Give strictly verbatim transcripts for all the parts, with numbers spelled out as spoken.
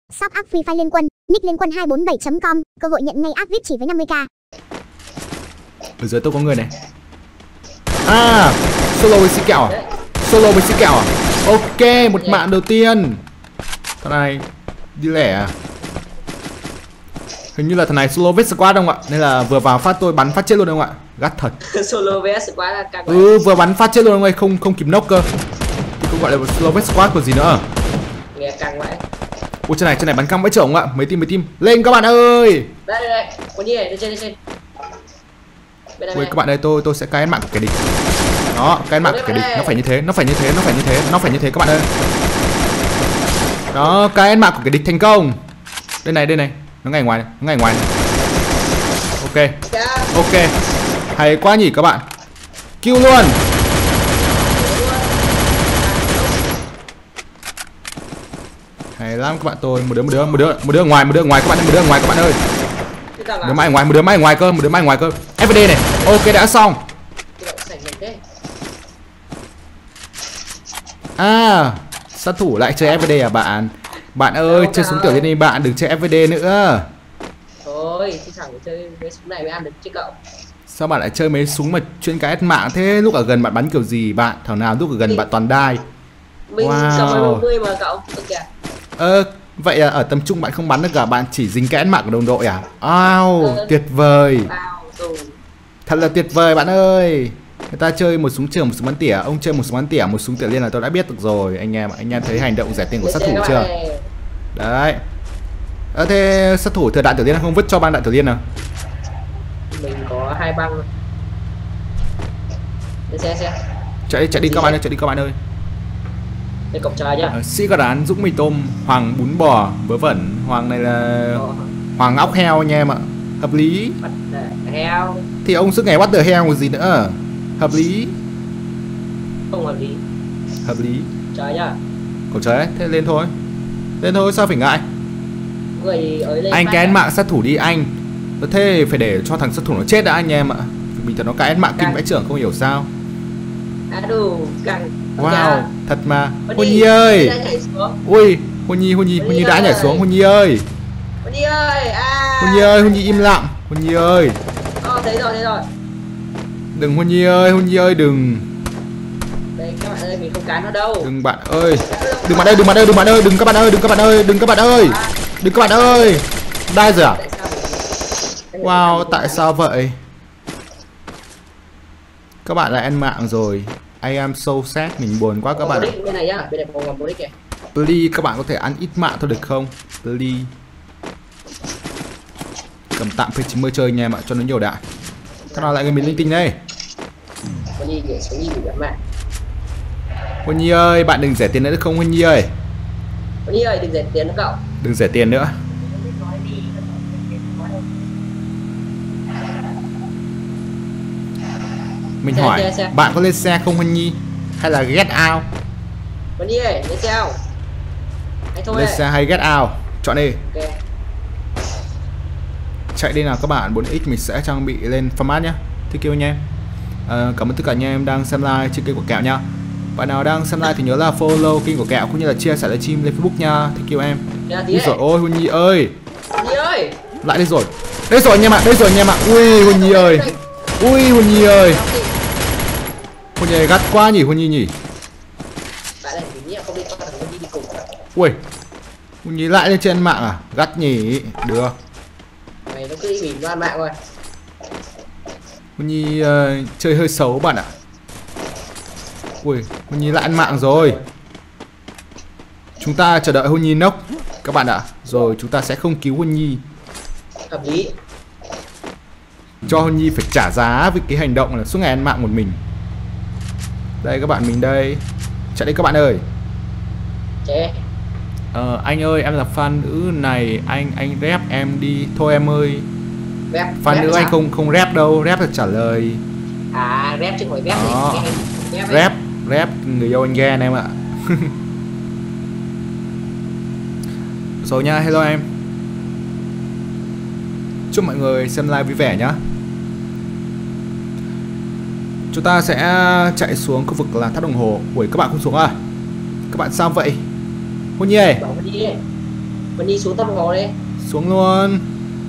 Shop app Free Fire Liên Quân, nick liên quân hai bốn bảy chấm com, cơ hội nhận ngay app vê i pê chỉ với năm mươi k. Ở dưới tôi có người này. À, solo với xí kẹo à? Solo với xí kẹo à? Ok, một mạng đầu tiên. Thằng này đi lẻ à? Hình như là thằng này solo với squad không ạ? Nên là vừa vào phát tôi bắn phát chết luôn không ạ? Gắt thật. Solo với squad là căng. Ừ, vừa bắn phát chết luôn không, không không kịp nốc cơ. Thì không gọi là solo với squad còn gì nữa. Nghe căng vậy. Ui, trên này trên này bắn căng vãi chổng ạ. Mấy team mấy team. Lên các bạn ơi. Đây đây đây. Con gì này, lên trên lên trên. Bên này. Ui, các bạn ơi, tôi tôi sẽ cai mạng của kẻ địch. Đó, cai mạng của kẻ địch, nó phải như thế, nó phải như thế, nó phải như thế, nó phải như thế các bạn ơi. Đó, cai mạng của kẻ địch thành công. Đây này, đây này. Nó ngay ngoài này, nó ngay ngoài này. Ok. Ok. Hay quá nhỉ các bạn. Kill luôn. Hay lắm các bạn tôi, một đứa một đứa một đứa một đứa ở ngoài, một đứa ở ngoài các bạn ơi, một đứa ở ngoài các bạn ơi. Một đứa mai ở ngoài, một đứa mai ở ngoài cơ, một đứa mai ở ngoài cơ. ép vê đê này. Ok, đã xong. À, sát thủ lại chơi ép vê đê à bạn? Bạn ơi, chơi súng tiểu liên đi bạn, đừng chơi ép vê đê nữa. Thôi, thì chẳng chơi mấy súng này mới ăn được chứ cậu. Sao bạn lại chơi mấy súng mà chuyên cái mạng thế? Lúc ở gần bạn bắn kiểu gì bạn? Thảo nào lúc ở gần bạn toàn đai. Mình Wow. sáu bốn mươi mà cậu. Kìa. Ơ, vậy là ở tầm trung bạn không bắn được cả, bạn chỉ dính kẽ mạng của đồng đội à? Wow, Ừ. tuyệt vời. Wow, Thật là tuyệt vời bạn ơi. Người ta chơi một súng trường, một súng bắn tỉa, ông chơi một súng bắn tỉa, một súng tiểu liên là tôi đã biết được rồi. Anh em, anh em thấy hành động rẻ tiền của sát thủ chưa? Đấy. Ờ, thế sát thủ thừa đạn tiểu liên không vứt cho băng đạn tiểu liên nào? Mình có hai băng. Lên xe xe. Chạy đi, chạy đi các bạn ơi, chạy đi các bạn ơi. Lên cổng trời nhá. Ờ, sĩ có đán, Dũng mì tôm, Hoàng bún bò, vớ vẩn. Hoàng này là Hoàng óc heo anh em ạ. Hợp lý. Bắt heo. Thì ông suốt ngày bắt được heo còn gì nữa. Hợp lý. Không hợp lý. Hợp lý. Trời nhá. Cậu trời, thế lên thôi. Lên thôi, sao phải ngại. Người ới lên. Anh cái mạng sát thủ đi anh. Thế phải để cho thằng sát thủ nó chết đã anh em ạ. Mình thật nó cái mạng kinh vãi trưởng không hiểu sao. À đủ căng. Wow, thật mà. Hôn Hôn Nhi ơi. Ui, Ui, Hôn Nhi, Hôn Nhi, Hôn Nhi đã nhảy xuống. Hôn Nhi ơi. Hôn Nhi ơi. À. Hôn Nhi ơi, Hôn Nhi im lặng. Hôn Nhi ơi. Ờ, thấy rồi, thấy rồi. Đừng Hôn Nhi ơi, Hôn Nhi ơi đừng. Đây các bạn ơi, mình không cán nó đâu. Đừng bạn ơi. Đừng bạn ơi, đừng bạn ơi, đừng bạn ơi, đừng các bạn ơi, đừng các bạn ơi, đừng các bạn ơi. Đừng các bạn ơi. Đai rồi à? Wow, tại sao vậy? Các bạn lại ăn mạng rồi. I am so sad, mình buồn quá các bạn. Bên này nhá, bên này có bốn kìa. Please các bạn có thể ăn ít mạng thôi được không? Please. Cầm tạm P chín mươi chơi anh em ạ, cho nó nhiều đạn. Thế nào lại người mình linh tinh đây? Hôn Nhi để xuống Nhi bị bắn mạng. Hôn Nhi ơi, bạn đừng rẻ tiền nữa được không Hôn Nhi ơi? Hôn Nhi ơi, đừng rẻ tiền nữa cậu. Đừng rẻ tiền nữa. Mình Xe, hỏi, xe, xe. bạn có lên xe không Hôn Nhi? Hay là get out? Hôn Nhi ơi, lên xe không? Anh thôi Lên đây. xe hay get out? Chọn đi. Ok. Chạy đi nào các bạn, bốn x mình sẽ trang bị lên format nhé. Thank you anh em. À, cảm ơn tất cả anh em đang xem live trên kênh của Kẹo nha. Bạn nào đang xem live thì nhớ là follow kênh của Kẹo cũng như là chia sẻ livestream lên Facebook nha. Thank you em. Ui giời ôi Hôn Nhi ơi. Hôn Nhi ơi. Lại đây rồi. Đây rồi anh em ạ, đây rồi anh em ạ. Ui Hôn Nhi ơi. Ui Hôn Nhi ơi. Hôn Nhi gắt quá nhỉ Hôn Nhi nhỉ. Bạn này mình nghĩ không đi cho thằng Hôn Nhi đi cùng. Ui. Hôn Nhi lại lên trên mạng à? Gắt nhỉ. Được. Mày nó cứ đi mình loan mạng rồi. Hôn Nhi uh, chơi hơi xấu bạn ạ. Ui, Hôn Nhi lại ăn mạng rồi. Chúng ta chờ đợi Hôn Nhi nốc các bạn ạ. Rồi chúng ta sẽ không cứu Hôn Nhi. Hợp lý. Cho Hôn Nhi phải trả giá với cái hành động là suốt ngày ăn mạng một mình. Đây các bạn mình đây. Chạy đi các bạn ơi. Chế. Ờ, anh ơi em là fan nữ này, anh anh rep em đi thôi em ơi. Rep. Fan nữ anh không không rep đâu, rep là trả lời. À, rep chứ không phải rep Đó. gì. Rep, Rep, rep người yêu anh ghen em ạ. Rồi nha, hello em. Chúc mọi người xem live vui vẻ nhá. Chúng ta sẽ chạy xuống khu vực là tháp đồng hồ. Ui các bạn không xuống à? Các bạn sao vậy? Hôn Nhi ơi. Mình đi xuống tâm hồ đi. Xuống luôn.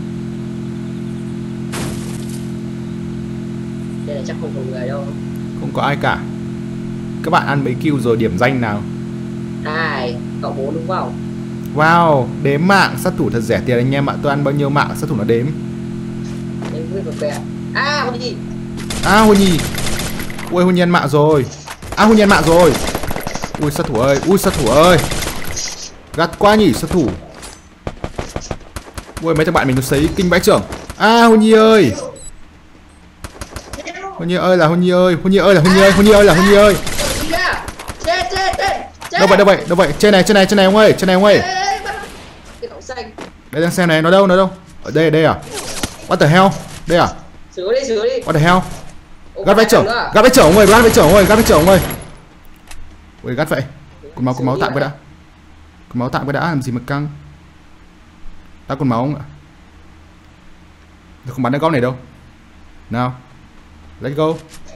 Đây là chắc không có người đâu. Không có ai cả. Các bạn ăn mấy kill rồi điểm danh nào? Hai, cậu bốn đúng không? Wow, đếm mạng sát thủ thật rẻ tiền anh em ạ. Tôi ăn bao nhiêu mạng sát thủ nó đếm. Đếm với cậu kìa. À, con gì? À, Hôn Nhi. Ui, Hôn Nhi ăn mạng rồi. À, Hôn Nhi ăn mạng rồi. Ui, sát thủ ơi, ui sát thủ ơi. Gắt quá nhỉ sát thủ. Ui, mấy thằng bạn mình nó sấy kinh vãi trưởng. À, Hôn Nhi ơi. Hôn Nhi ơi là Hôn Nhi ơi, Hôn Nhi ơi là Hôn Nhi ơi, Hôn Nhi ơi là Hôn Nhi ơi. Chết, chết, chết. Đâu vậy, đâu vậy, đâu vậy? Trên này, trên này, trên này ông ơi, trên này ông ơi. Cái cậu xanh. Đây đang xem này, nó đâu, nó đâu? Ở đây, ở đây à? What the hell? Đây à? Sửa đi, sửa đi. What the hell? Gắt vãi trưởng, gắt vãi trưởng ông ơi, gắt vãi trưởng ông ơi, gắt vãi trưởng ông ơi. Ui, gắt vậy. Còn máu, còn máu tạm cái đã. Còn máu tạm cái đã, làm gì mà căng. Ta còn máu không ạ? Tôi không bắn được góc này đâu. Nào. Let's go.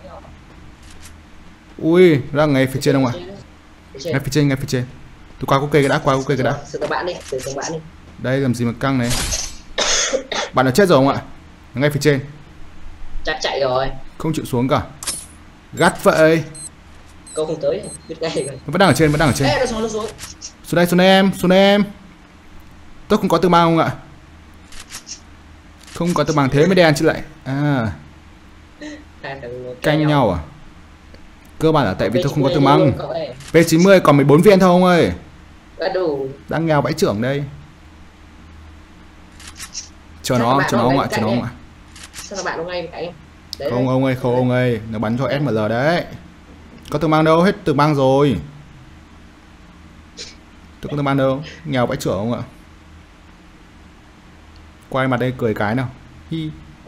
Ui, ra ngay phía trên không ạ? Ngay phía trên, ngay phía trên. Tôi qua ok cái đã, qua ok cái đã. Sửa các bạn đi, sửa các bạn đi. Đây làm gì mà căng này. Bạn đã chết rồi không ạ? Ngay phía trên. Chắc chạy rồi. Không chịu xuống cả. Gắt vậy. Câu không tới, biết ngay rồi. Vẫn đang ở trên, vẫn đang ở trên. Ê, nó xuống, nó xuống. Xuống đây, xuống đây em, xuống đây em. Tôi không có tư mang không ạ? Không có tư mang thế mới đen chứ lại. À. Canh nhau à? Cơ bản là tại vì tôi không có tư mang. P chín mươi còn mười bốn viên thôi ông ơi. Đang nghèo vãi trưởng đây. Chờ nó, chờ nó ông ạ, chờ nó ông ạ. Sao là bạn ông ngay vậy? Không ông ơi, không ông ơi, nó bắn cho ét em lờ đấy. Có tư mang đâu, hết tư mang rồi. Tôi có tư mang đâu, nghèo vãi trưởng ông ạ. Quay mặt đây cười cái nào. Hi.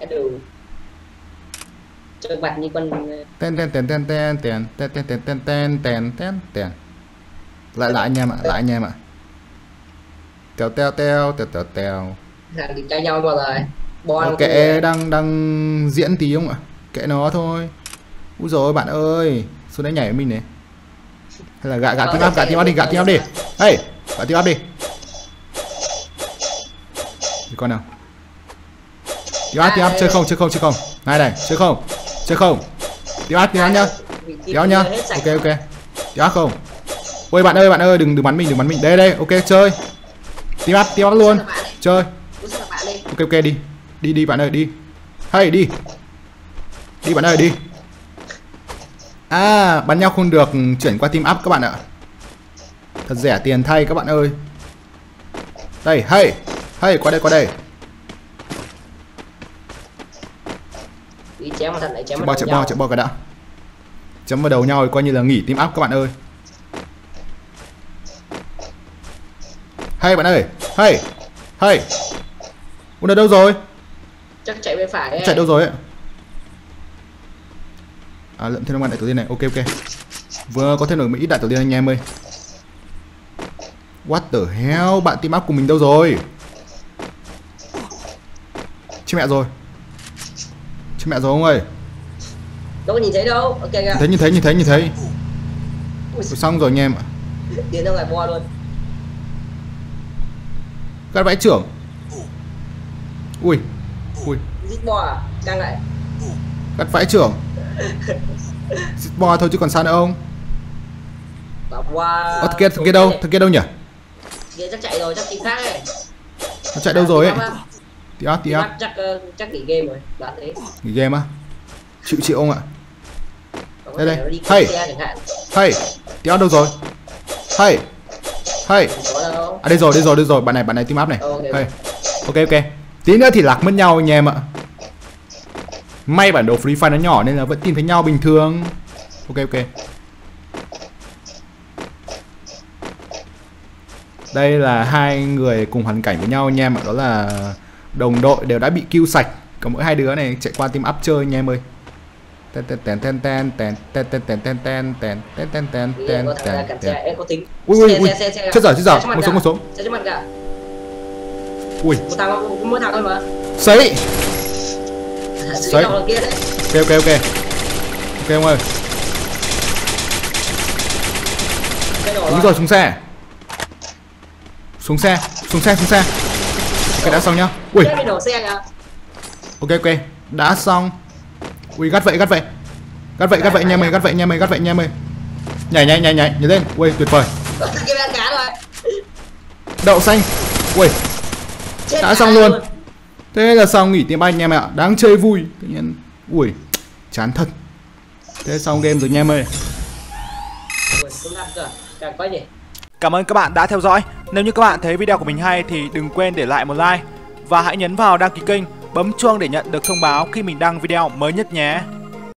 Chơi mặt như con ten ten ten ten ten ten ten ten ten ten ten ten ten ten. Lại lại anh em ạ, lại anh em ạ. Tèo tèo tèo tèo tèo tèo. Hàng thì cãi nhau bao rồi. Bon kệ đang đang diễn tí không ạ? Kệ nó thôi. Úi rồi bạn ơi, xuống đấy nhảy với mình này. Hay là gạ gạ team up, gạ team up đi, gạ team up đi. Hey, gạ team up đi. Đi con nào. Team up, team up, chơi không, chơi không, chơi không. Này này, chơi không, chơi không. Team up, team up nhá. Team up nhá. Ok ok. Team up không. Ôi bạn ơi, bạn ơi, đừng đừng bắn mình, đừng bắn mình. Đây đây, ok chơi. Team up, team up luôn. Chơi. Ok ok đi. Đi đi bạn ơi, đi. Hey đi. Đi bạn ơi đi. À, bắn nhau không được chuyển qua team up các bạn ạ. Thật rẻ tiền thay các bạn ơi. Đây, hey. Hey, qua đây, qua đây. Đi chém vào thật lại chém vào đầu chạy bo, chạy bo cái đã. Chấm vào đầu nhau thì coi như là nghỉ team up các bạn ơi. Hey bạn ơi. Hey. Hey. Ủa nó đâu rồi? Chắc chạy bên phải ấy. Chạy đâu rồi ấy? À lượm thêm năm đại tử tiên này. Ok ok. Vừa có thêm được một ít đại tử tiên anh em ơi. What the hell? Bạn team up của mình đâu rồi? Chết mẹ rồi. Chết mẹ rồi ông ơi. Đâu có nhìn thấy đâu. Ok kìa. Thấy nhìn thấy nhìn thấy nhìn thấy. Ui, xong rồi anh em ạ. Tiến ra ngoài bo luôn. Gắt vãi trưởng. Ui. Ui. Giết bo à? Căng lại. Gắt vãi trưởng. Giết bo thôi chứ còn sao nữa không? Wow. Ơ thằng kia, thằng kia đâu? Thằng kia đâu nhỉ? Kia chắc chạy rồi, chắc team khác ấy. Nó chạy đâu rồi ấy? Tí áp, tí áp. Chắc chắc nghỉ game rồi, đoán thế. Nghỉ game á? Chịu chịu ông ạ. Đây đây. Hey. Hey. Tí áp đâu rồi? Hey. Hey. À đây rồi, đây rồi, đây rồi. Bạn này, bạn này team up này. Hey. Ok ok. Tí nữa thì lạc mất nhau anh em ạ. May bản đồ Free Fire nó nhỏ nên là vẫn tìm thấy nhau bình thường. Ok ok. Đây là hai người cùng hoàn cảnh với nhau anh em ạ. Đó là đồng đội đều đã bị kill sạch. Có mỗi hai đứa này chạy qua team up chơi anh em ơi. Ten ten ten ten ten ten ten ten ten ten ten ten ten ten ten ten ten ten. Em có tính. Ui ui ui. Chết rồi chết rồi. Một xuống một xuống. Chết mặt cả. Ui. Một thằng một thằng thôi mà. Sấy. Sấy. Ok ok ok. Ok ông ơi. Đúng rồi, xuống xe. Xuống xe, Xuống xe, xuống xe. Ok, đã xong nhá. Ui. Chết bị đổ xe kìa. Ok, ok. Đã xong. Ui, gắt vậy, gắt vậy. Gắt vậy, gắt vậy nha mày, gắt vậy nha mày, gắt vậy nha mày. Nhảy, nhảy, nhảy, nhảy, nhảy lên. Ui, tuyệt vời. Cái bé cá rồi. Đậu xanh. Ui. Chết Đã xong luôn. Thế là xong, nghỉ tiếng Anh nha mày ạ. Đáng chơi vui. Tự nhiên ui, chán thật. Thế xong game rồi nha em ơi. Ui, không làm cơ. Càng có gì. Cảm ơn các bạn đã theo dõi. Nếu như các bạn thấy video của mình hay thì đừng quên để lại một like và hãy nhấn vào đăng ký kênh, bấm chuông để nhận được thông báo khi mình đăng video mới nhất nhé.